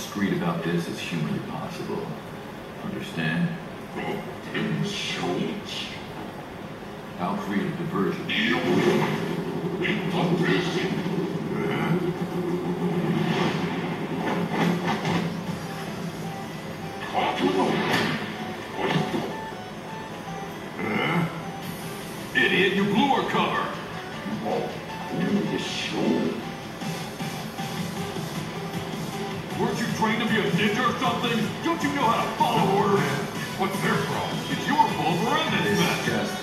discreet about this as humanly possible. Understand? I'll create a diversion. Idiot, you blew our cover! Weren't you trained to be a ninja or something? Don't you know how to follow orders? What's their problem? It's your fault we're in this mess! Just